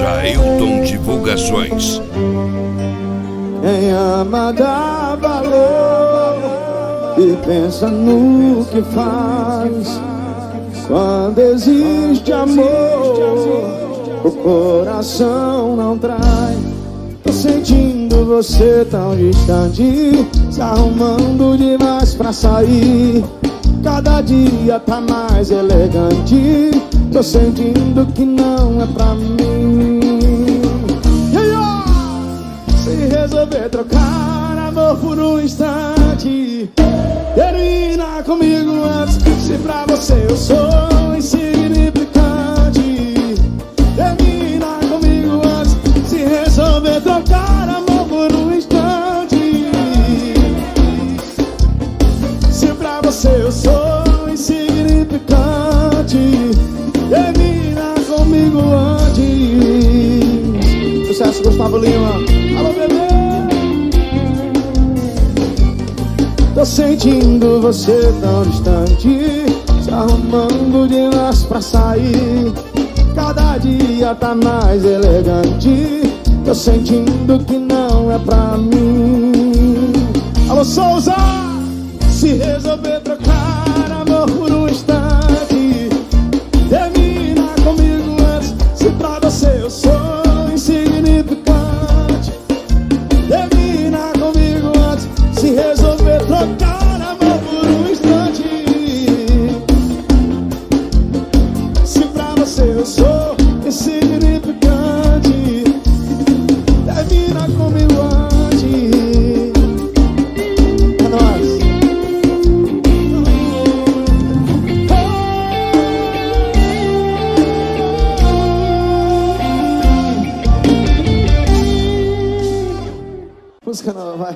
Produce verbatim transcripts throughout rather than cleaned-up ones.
Jailton Divulgações. Quem ama dá valor e pensa no que faz. Quando existe amor, o coração não trai. Tô sentindo você tão distante, se arrumando demais pra sair. Cada dia tá mais elegante. Tô sentindo que não é pra mim. Se resolver trocar amor por um instante, termina comigo antes. Se pra você eu sou insignificante, termina comigo antes. Se resolver trocar amor por um instante, se pra você eu sou insignificante, termina comigo antes. Sucesso, Gustavo Lima. Alô, bebê. Tô sentindo você tão distante, se arrumando demais pra sair. Cada dia tá mais elegante. Tô sentindo que não é pra mim. Alô, Souza. Se resolver trocar amor por um instante, termina comigo antes. Se pra você eu sou insignificante, termina comigo antes. Se resolver trocar amor por um instante, se pra você eu sou insignificante, termina comigo antes. É nóis. Música nova, vai.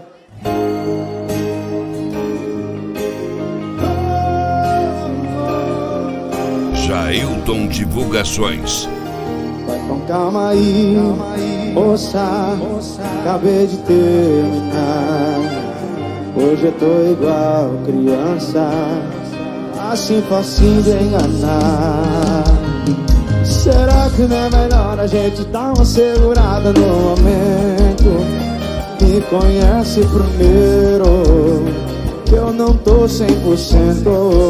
Jailton Divulgações. Vai com calma aí, moça, acabei de terminar. Hoje eu tô igual criança, assim facinho de enganar. Será que não é melhor a gente dar uma segurada no momento? Me conhece primeiro, que eu não tô cem por cento.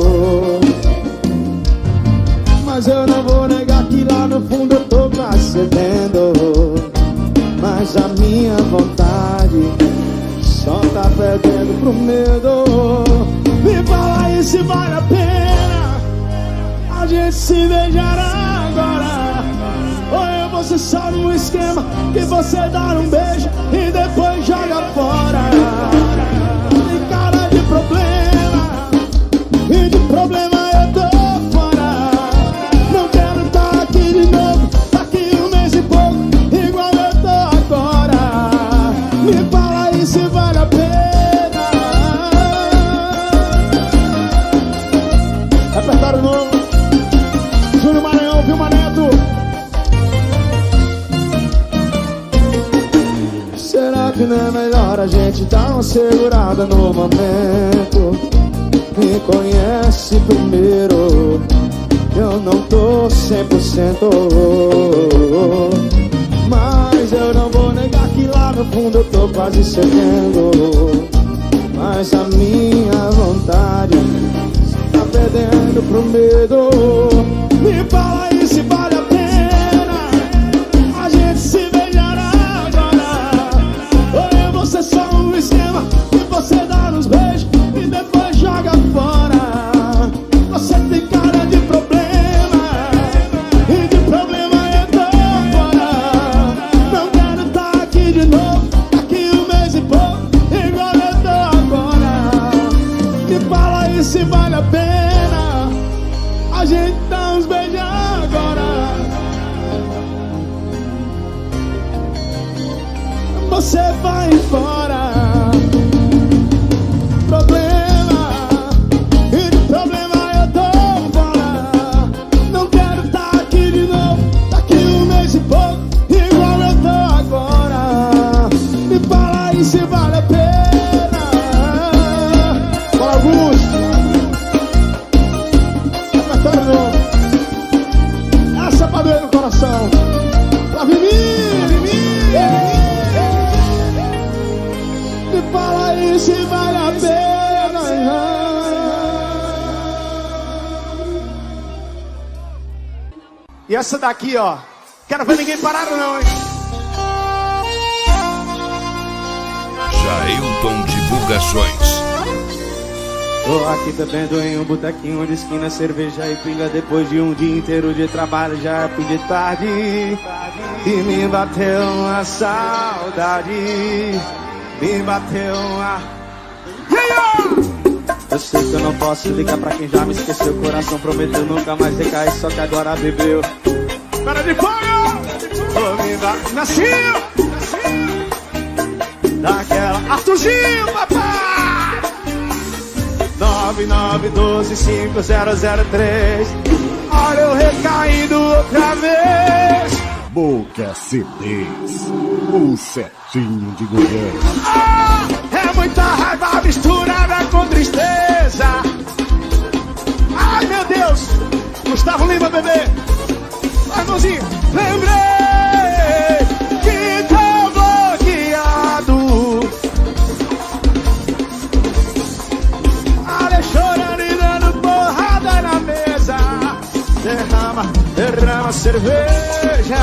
Mas eu não vou negar que lá no fundo eu tô quase cedendo. Mas a minha vontade só tá perdendo pro medo. Me fala aí se vale a pena a gente se beijar agora, ou eu vou ser só num esquema que você dá um beijo e depois joga fora. Tem cara de problema, e de problema eu tô fora. Não quero estar aqui de novo, daqui um mês e pouco, igual eu tô agora. Me fala aí se vale a pena. Repertório novo, Júnior Maranhão, Vilma Neto. Será que não é melhor a gente dar uma segurada no momento? Me conhece primeiro, eu não tô cem por cento. Mas eu não vou negar que lá no fundo eu tô quase cedendo. Mas a minha vontade tá perdendo pro medo. Me fala aí se vale a pena a gente se beijar agora, ou eu vou ser só um esquema que você dá nos beijos e depois joga fora. Você tem cara de problema, e de problema eu tô fora. Não quero estar aqui de novo, daqui um mês e pouco, igual eu tô agora. Me fala aí se vale a pena a gente dar uns beijos agora. Você vai embora. Problema, e de problema eu tô fora. Não quero estar aqui de novo, daqui um mês e pouco, igual eu tô agora. Me fala aí se vale a pena. Fala, Augusto. Repertório novo. Essa é pra doer no coração. Pra Vivi. E essa daqui, ó, quero ver ninguém parar não, hein? Jailton Divulgações. Tô aqui bebendo em um botequinho de esquina, cerveja e pinga. Depois de um dia inteiro de trabalho, já é fim de tarde. E me bateu uma saudade. Me bateu uma... Eu sei que eu não posso ligar pra quem já me esqueceu. O coração prometeu nunca mais recair, só que agora bebeu. Para de fogo! Vou me bater. Nasceu! Daquela... Arthurzinho, papai! nove nove um dois cinco zero zero três. Olha eu recaindo outra vez. Boca C Ds, o certinho de Goiânia. Ah, é muita raiva misturada com tristeza. Ai meu Deus, Gustavo Lima, bebê. Vai, mãozinha. Lembrei que tô bloqueado. Olha chorando e dando porrada na mesa. Derrama, derrama cerveja.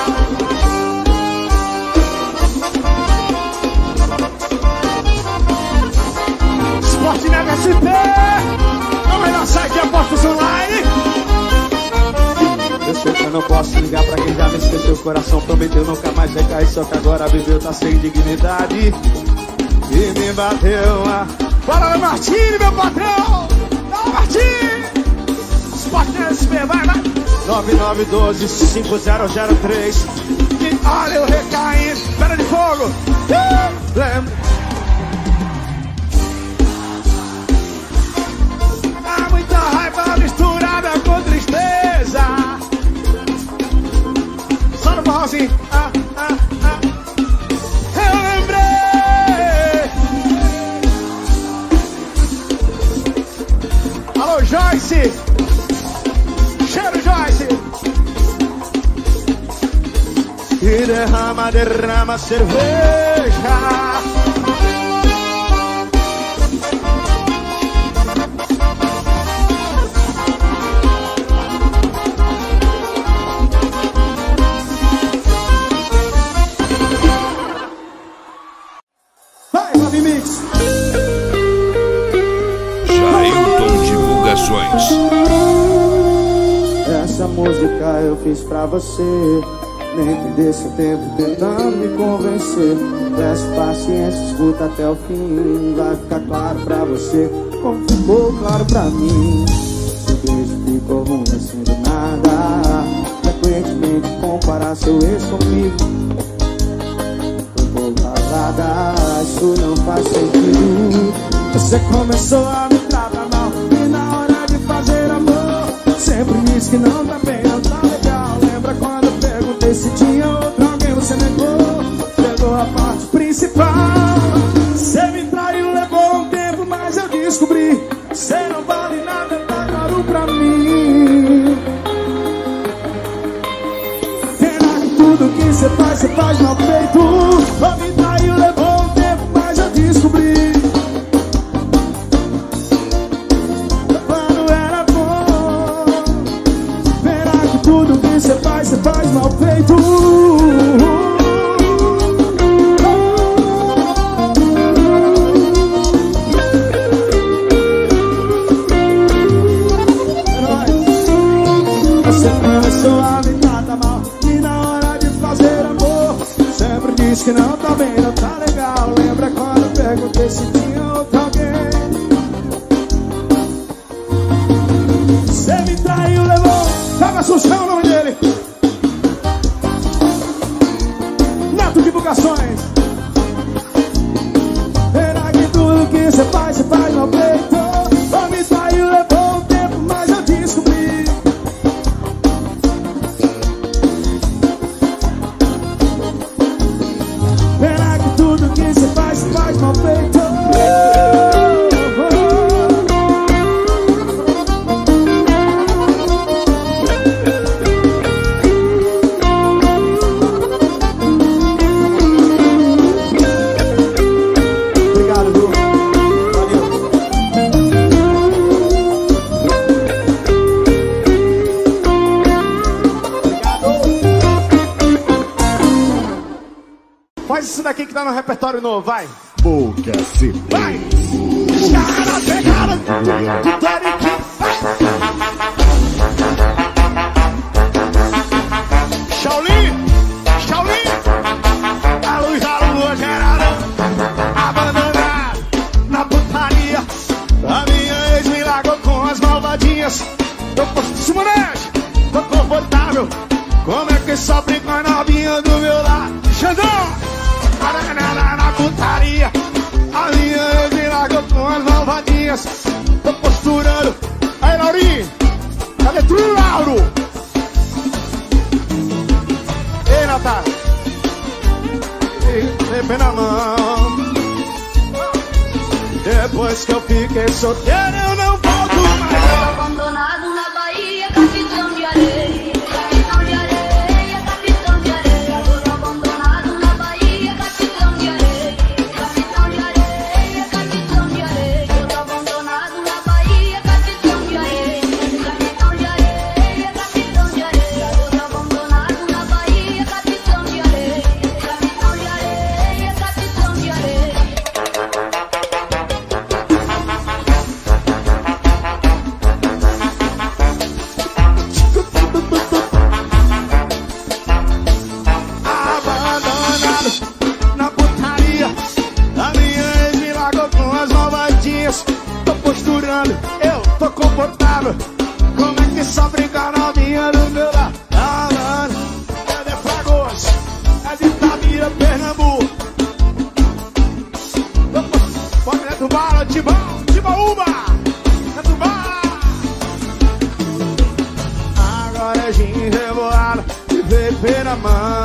Esporte na H S P, é o melhor site de apostas online. Eu sei que eu não posso ligar pra quem já me esqueceu. O coração prometeu nunca mais recair, só que agora viveu, tá sem dignidade. E me bateu a... Bora, Martini, meu patrão! Não, Martini! Esporte na H S P, vai, vai! nove nove um dois cinco zero zero três. E olha eu recaindo, pedra de fogo! Uh, lembra? Há muita raiva misturada com tristeza. Só no forrozinho. Ah, ah, ah. Eu lembrei. Alô, Joyce. Cheiro, Joyce. E derrama, derrama cerveja. Vai, Rob Mix. Jailton Divulgações. Essa música eu fiz pra você. Nem perder seu tempo tentando me convencer. Peço paciência, escuta até o fim. Vai ficar claro pra você, como ficou claro pra mim. Seu beijo ficou ruim assim do nada. Frequentemente comparar seu ex comigo. Foi balada, isso não faz sentido. Você começou a me tratar mal. E na hora de fazer amor, sempre disse que não tá bem, não tá legal. Lembra quando eu perguntei se tinha outro alguém, você negou. Pegou a parte principal. Você me traiu, levou um tempo, mas eu descobri. Você não vale nada, tá claro pra mim. Pena que tudo que você faz, você faz mal feito. Ou me traiu, levou um tempo, mas eu descobri. Tudo que você faz, você faz mal feito. Você começou a me tratar mal. E na hora de fazer amor, sempre diz que não tá bem, não tá legal. Lembra quando eu perguntei se tinha outro alguém? Você me traiu, levou. Tava Assunção, o nome dele. Neto Divulgações. Será que tudo que você faz, você faz mal feito? Ou me traiu, levou um tempo, mas eu descobri. Será que tudo que você faz, você faz mal feito? Faz isso daqui que tá no repertório novo, vai. Boca C D. Vai! Os caras pegaram! Shaolin! Shaolin! A luz da lua gerada, abandonada na putaria. A minha ex me largou com as malvadinhas. Tô Simonetti, tô confortável. Como é que só brinca a novinha do meu lado? Xandão! Na, na putaria. A minha ex me largou com as malvadinhas. Tô posturando. Aí, Laurinho! Cadê tu, Lauro? Ei, Natália! Ei, na mão. Depois que eu fiquei solteiro, eu não volto mais. Tô abandonado na Bahia, capitão de areia. Capitão de areia, capitão de areia. Tô abandonado na Bahia, capitão de areia. Capitão de areia, capitão de areia. Tô abandonado na Bahia, capitão de areia. Capitão de areia, capitão de areia. Tô abandonado na Bahia, capitão de areia. Capitão de areia, capitão de areia. Tô posturando, eu tô confortável. Como é que só brincar novinha do meu lado? Ah, mano, é de Fragoas, é de Itabira, Pernambuco. Pode dentro do bala, Tibão, Tibaúba, dentro do bala. Agora é gin revoado e bebê na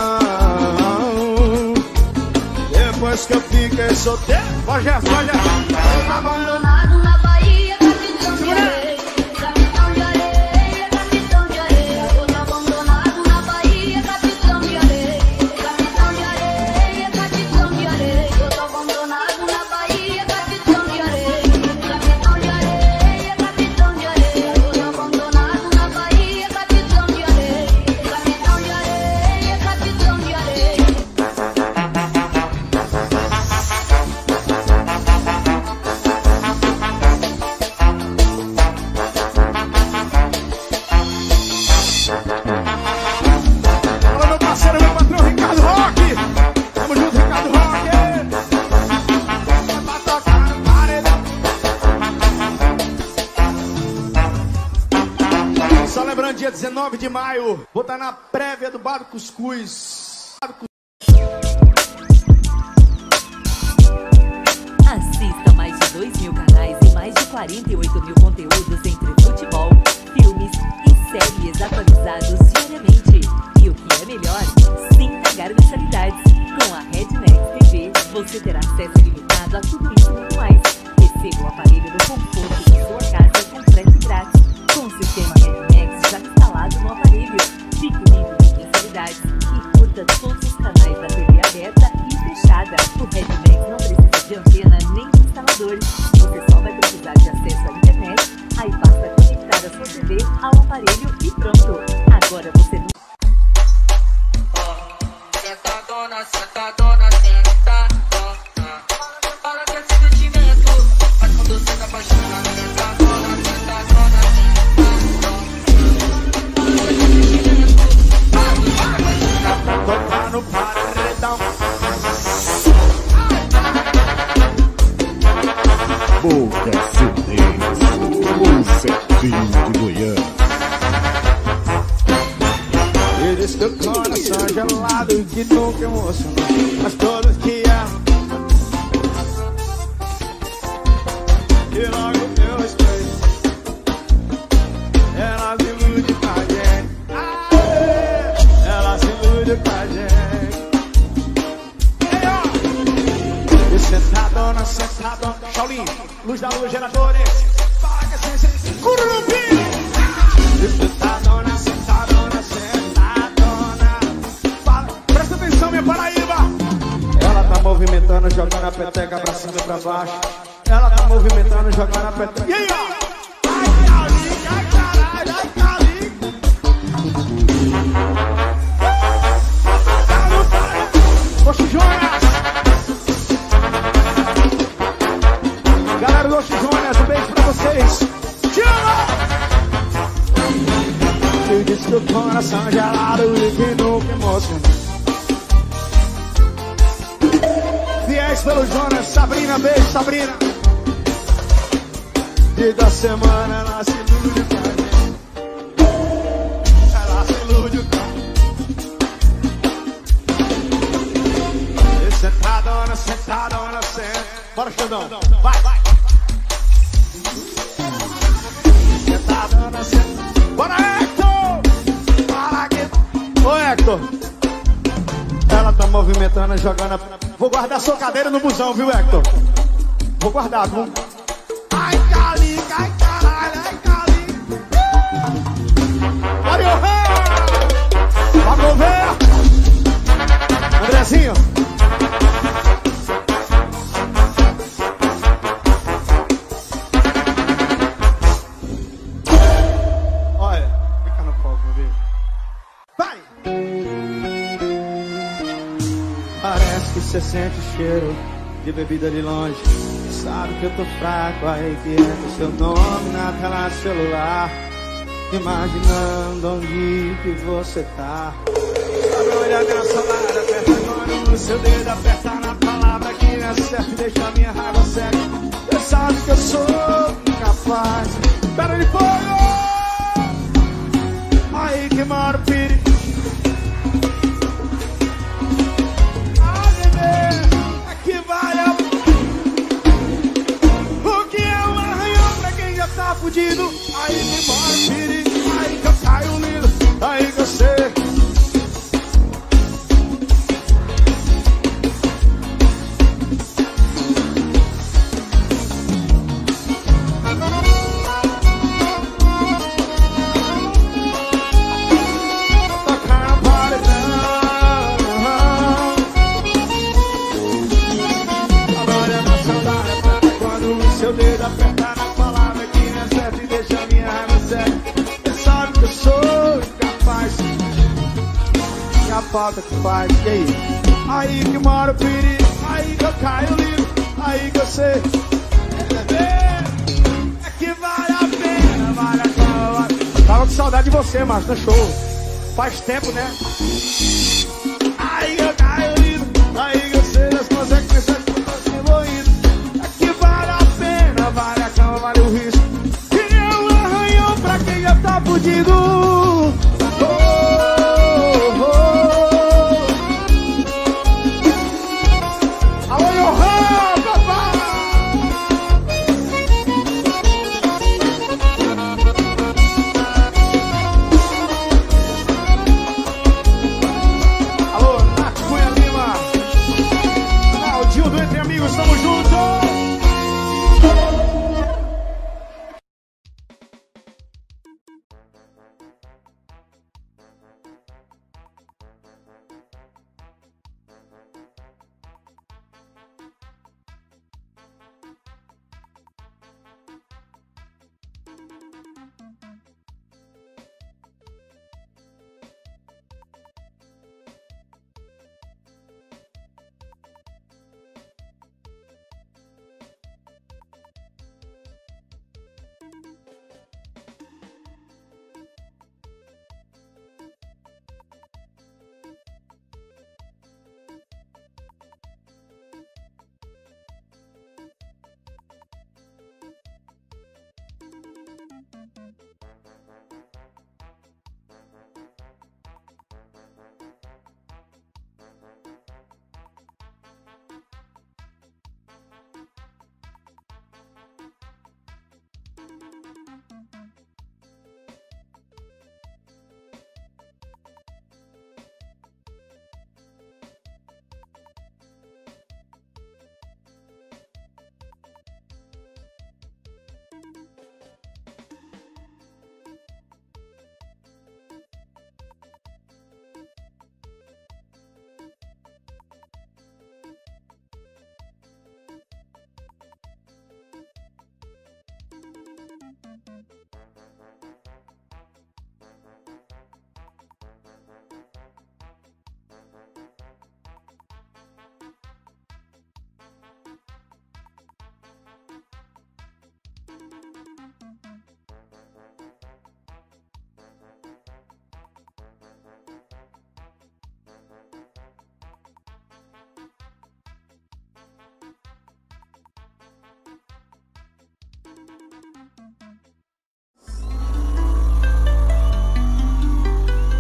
mão. Depois que eu fiquei solteiro, pode essa, pode essa. Tô abandonado na Bahia, capitão de areia. Capitão de areia, capitão de areia. Tô abandonado na Bahia, capitão de areia. Capitão de areia, capitão de areia. Tô abandonado na Bahia, capitão de areia. Capitão de areia, capitão de areia. Tô abandonado na Bahia, capitão de areia. Capitão de areia, capitão de areia. Alô, meu parceiro, meu patrão, Ricardo Rock. Tamo junto, Ricardo Rock. Vai tocar no paredão. Só lembrando, dia dezenove de maio, vou estar na prévia do Bar do Cuscuz. Assista mais de dois mil canais e mais de quarenta e oito mil conteúdos entre futebol, filmes e séries atualizados diariamente. E o que é melhor, sem pagar mensalidades. Com a Rednex T V, você terá acesso ilimitado a tudo isso e muito mais. Receba o aparelho no conforto de sua casa com frete grátis. Com o sistema Rednex já instalado no aparelho, fique livre de mensalidades e curta todos os canais da T V aberta e fechada. O Rednex não precisa de antena nem de instalador. Você só vai precisar de acesso à internet, aí basta conectar a sua T V ao aparelho e pronto. Agora você não... Sentadona, sentadona, sentadona. Para que esse sentimento faz quando você se apaixona. Sentadona, sentadona, Tocar no paredão. Boca C D. O Serginho de Goiânia. E diz que o coração é gelado e que nunca emocionou, mas todos que amam. E logo eu respeito. Ela se ilude com a gente. Aê! Ela se ilude com a gente. Ei, ó! E sentadona, sentadona. Shaolin, luz da luz, geradores. Paga a ciência, curupim. E sentadona, sentadona, sentadona. Fala, presta atenção, minha Paraíba. Ela tá movimentando, jogando a peteca pra cima e pra baixo. Ela tá movimentando, jogando a peteca. E aí, ó! Ai, Cali, ai, caralho, ai, Cali. Poxa, Jonas! Diz que o coração gelado e que nunca emociona. Fiéis pelo Jonas, Sabrina, beijo, Sabrina. Dia da semana ela se ilude com a gente. Ela se ilude com a gente. E sentadona, sentadona, senta. Bora, Xandão, vai, vai. Sentadona, sentadona. Bora, Hector! Bora aqui. Ô, Hector. Ela tá movimentando, jogando a... Vou guardar sua cadeira no busão, viu, Hector? Vou guardar, viu? Ai, Cali, ai, caralho, ai, Cali. Mario Rei! Vamos ver! Andrezinho! Olha, fica no foco, viu? Vai! Parece que você sente o cheiro de bebida de longe. Sabe que eu tô fraco, aí que entra o seu nome na tela do celular, imaginando onde que você tá. Sabe olhar na salada, aperta agora no seu dedo, aperta na palavra que é certo e deixa a minha raiva cega. Você sabe que eu sou incapaz. Pera de fogo! Aí que mora o perigo. Tá fudido, aí que mora o perigo, aí que eu caio lindo, aí que eu sei. Tocar no paredão. Agora na saudade, aperta quando o seu dedo apertar na palavra e deixa a minha raiva séria. Você sabe que eu sou incapaz. E a falta que faz, e aí? Aí que mora o perigo, aí que eu caio livre, aí que eu sei. É que vale a pena, vale a pena. Tava com saudade de você, Márcio, no show. Faz tempo, né? Aí que eu caio livre, aí que eu sei das consequências que eu tô envolvido. É que vale a pena, vale a cama, vale o risco. Pra quem já tá fudido. Oh, oh, oh. Alô, Johan, papai. Alô, Nath Cunha Lima. Ah, o Dil do Entre Amigos, tamo junto.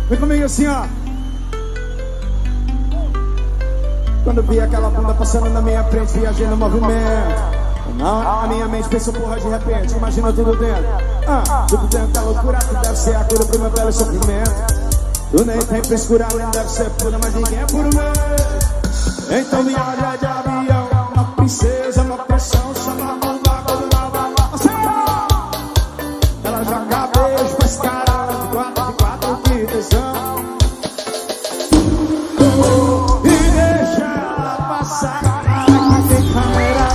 Vem comigo assim, ó. Quando vi aquela bunda passando na minha frente, viajei no movimento. Não, a minha mente pensou, porra, de repente, imagina tudo dentro. Ah, tudo dentro da loucura, tu deve ser a cura pro meu belo sofrimento. Tu nem tem frescura, nem deve ser pura, mas ninguém é puro mesmo. Então viaja de avião, uma princesa, uma pressão, chama a mão, vai, vai, vai, vai. Ela joga beijo pra esse cara, de quatro, de quatro, que tesão. Oh, e deixa ela passar, ela tem câmera.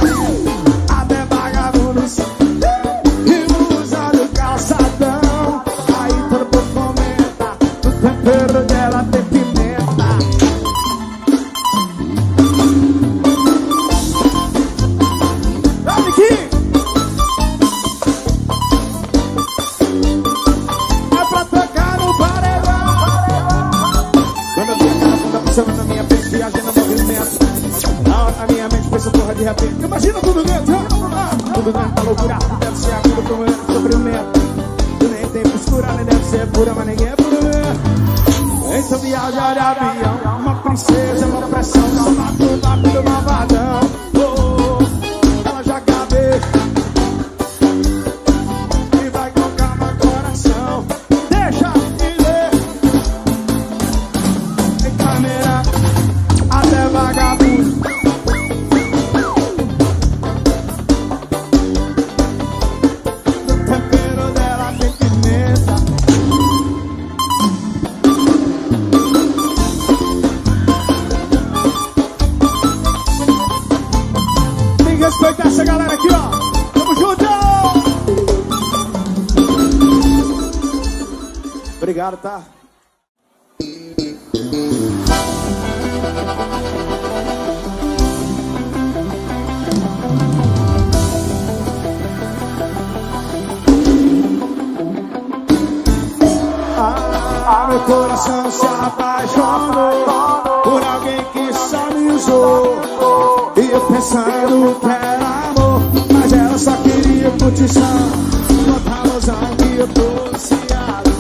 Tempero dela tem pimenta. Olha aqui. É pra tocar no paredão. Quando eu vi aquela bunda passando na minha frente, viajando no movimento. Na hora a minha mente pensa, porra, de repente. Imagina tudo dentro. Ah, tudo dentro da loucura. Deve ser a cura pro meu sofrimento. Tu nem tem postura, nem deve ser pura, mas ninguém é puro mesmo. Então viaja de avião, uma princesa, uma pressão, só mato, mato, malvadão. Oh, ela já cabe e vai tocar meu coração. Deixa me ver em câmera, até vagabundo. No tempero dela tem pimenta. Respeitar essa galera aqui, ó. Tamo junto! Obrigado, tá? Ah, meu coração se apaixonou por alguém que só me usou. E eu pensando que era amor, mas ela só queria curtição. Botar ilusão que eu tô viciado.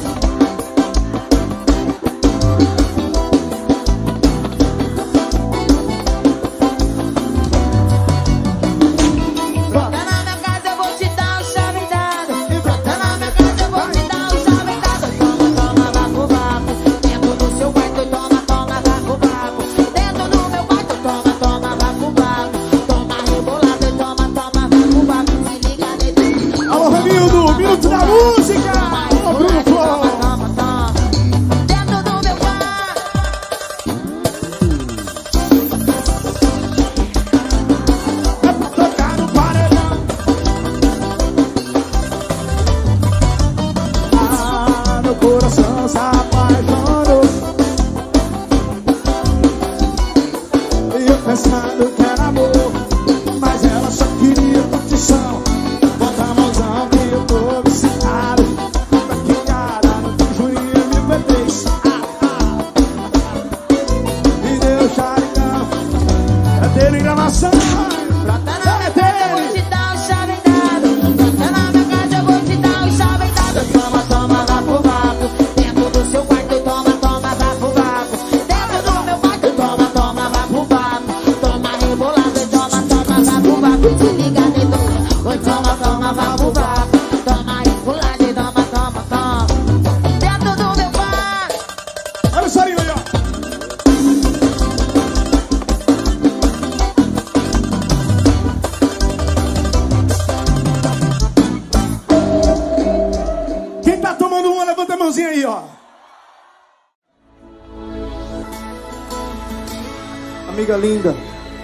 Brota na minha casa, eu vou te dar um chave dado. Brota na minha casa, eu vou te dar um chave dado. Toma, toma, vapo, vapo. Dentro do seu quarto, toma, toma, vapo, vapo. Dentro do meu quarto, toma, toma, vapo, vapo. Toma rebolado e toma, toma, vapo, vapo. Se liga nele. Alô, Ramildo, minuto da música! Alô, Bruno Flor! Toma, toma, dentro do meu quarto. É pra tocar no paredão. Ah, meu coração se apaixonou. E eu pensando que era amor, mas ela só queria curtição. Bota a mãozão que eu tô viciado. Pra que cara, no Juninho M P três. Ah, ah. Me deu charicão. É dele em gravação. Brota na minha casa, eu vou te dar um chave dado. Brota na minha casa, eu vou te dar um chave dado. Toma, toma, vapo, vapo. Dentro do seu quarto, toma, toma, vapo, vapo. Dentro do meu quarto, toma, toma, vapo, vapo. Toma rebolado e toma, toma, vapo, vapo. Se liga nele. Oi, toma, toma, vapo, vapo. Toma rebolado e toma, toma, toma. Dentro do meu quarto. Olha o sorinho aí, ó. Quem tá tomando uma, levanta a mãozinha aí, ó. Amiga linda.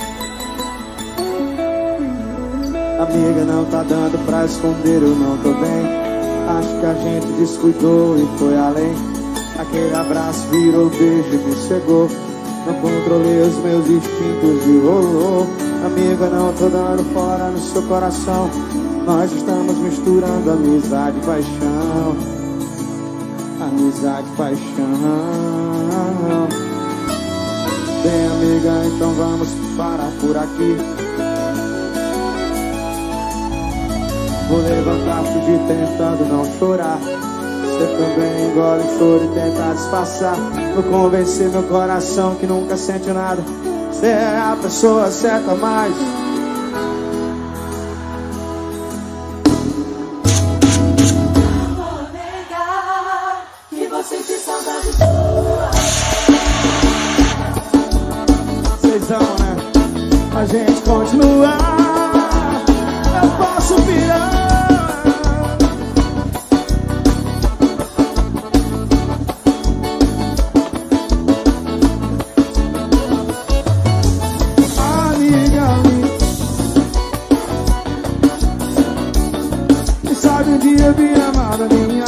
Amiga, não tá dando pra esconder, eu não tô bem. Acho que a gente descuidou e foi além. Aquele abraço virou beijo e me cegou. Não controlei os meus instintos e rolou. Amiga, não tô dando fora no seu coração. Nós estamos misturando amizade e paixão. Amizade e paixão. Bem, amiga, então vamos parar por aqui. Vou levantar, fugir tentando não chorar. Você também engole o choro e tenta disfarçar. Vou convencer meu coração que nunca sente nada. Você é a pessoa certa, mas vou negar que você tem saudade sua. vocês vão, né? A gente continua. Eu posso virar. Eu vi amada minha.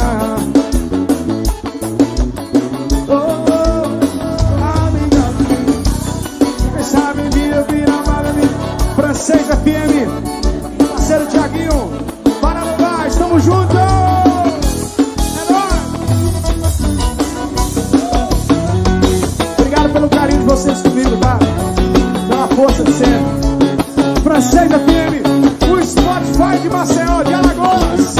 Oh, oh, amiga minha. Quem sabe um dia eu vi amada minha. Francês F M, parceiro Thiaguinho, para lugar, estamos juntos. É nóis. Obrigado pelo carinho de vocês comigo, tá? Dá uma força de sempre. Francês F M, o Spotify de Maceió, de Alagoas.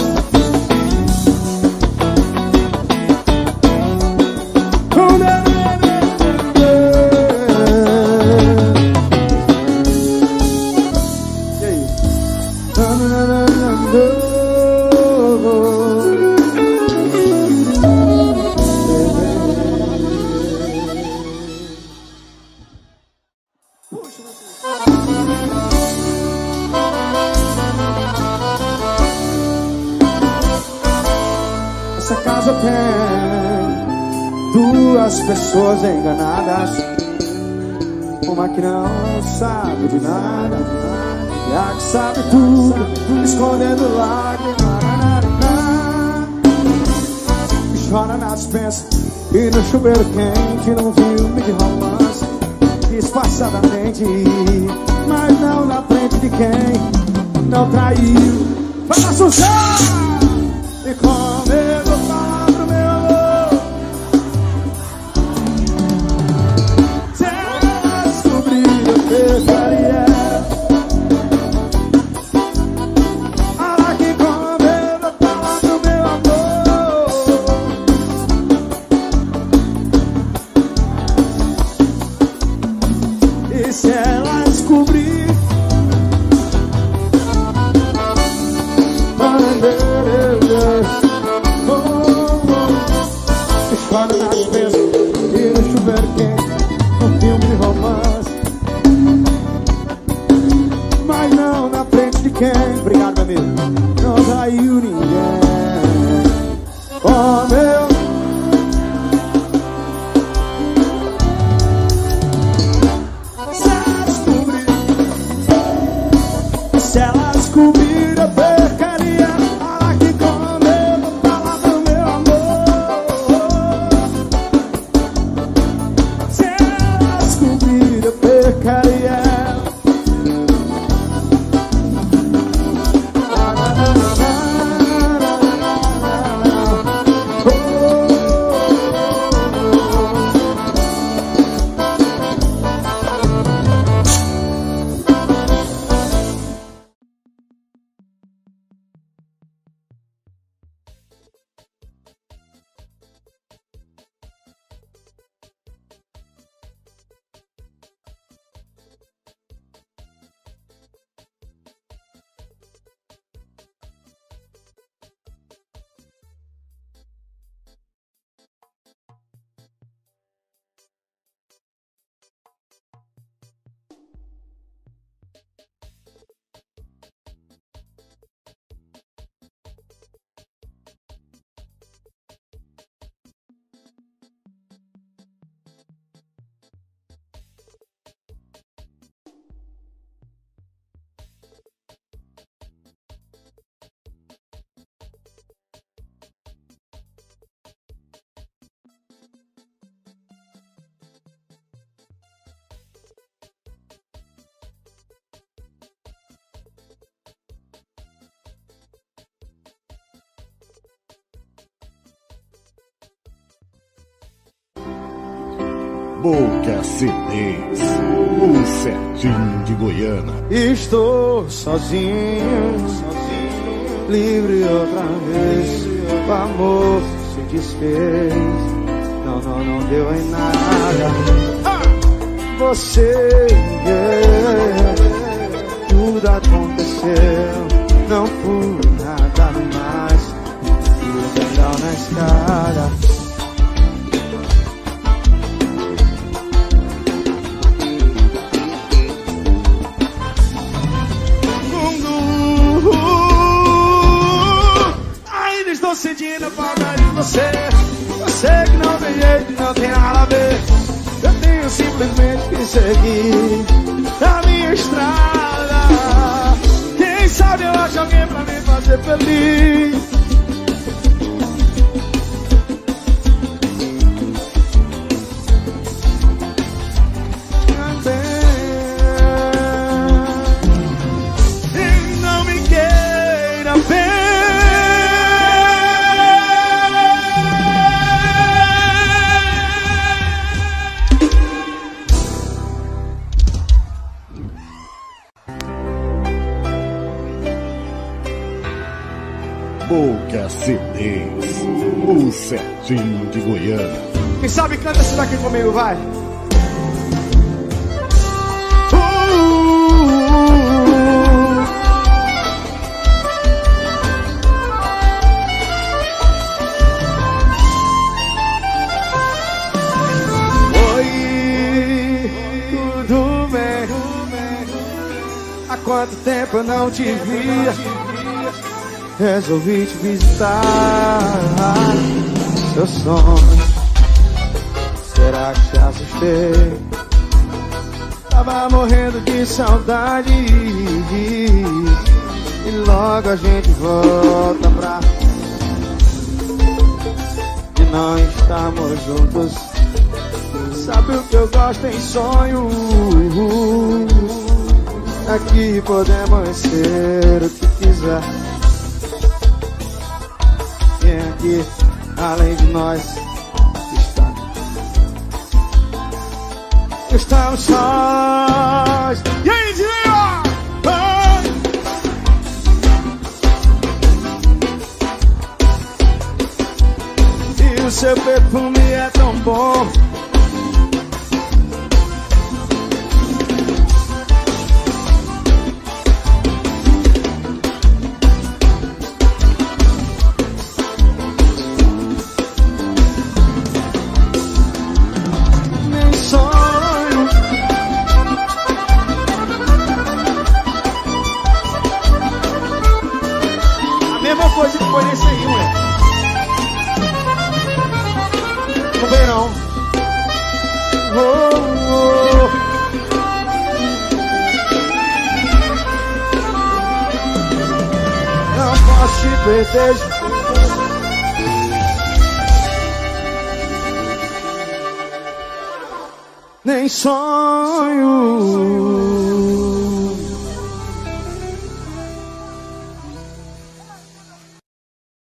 Essa casa tem duas pessoas enganadas, uma que não sabe de nada e a que sabe tudo, escondendo lágrimas. Chora na dispensa e no chuveiro quente, num filme de romance, disfarçadamente, mas não na frente de quem não traiu. Vai na Suzana! E como eu vou falar pro meu amor, se ela descobrir eu pensaria. Olha que como eu vou falar pro meu amor, e se ela descobrir, chora na cabeça e no chuveiro quente, um filme de romance, mas não na frente de quem, obrigado meu amigo, não traiu ninguém. Oh meu, se ela descobrir, se ela descobrir eu percaria. Olha que como eu vou falar pro meu amor, se ela descobrir eu percaria. Boca C Ds, o Serginho de Goiânia. Estou sozinho, sozinho, livre outra vez. O amor se se desfez. Não, não, não deu em nada. Você, yeah, tudo aconteceu. Não fui nada mais. Fui legal na escada. Ainda estou sentindo falta de você. Eu sei que não tem jeito, não tem nada a ver. Eu tenho simplesmente que seguir a minha estrada. Quem sabe eu acho alguém pra me fazer feliz. E não me queira ver. Boca C Ds, o Serginho de Goiânia. Quem sabe canta essa daqui comigo, vai. Oi, tudo bem? Há quanto tempo eu não te via? Resolvi te visitar. Seu sonho, será que te assustei? Tava morrendo de saudade. E logo a gente volta pra de não estarmos juntos. Sabe o que eu gosto em sonho? Aqui podemos ser o que quiser. Quem aqui, além de nós, está? Estamos sós. E aí, dia? E o seu perfume é tão bom. Coisa que foi nesse aí, ué. Não vem não. Oh, oh. Não posso te perder. Nem sonho.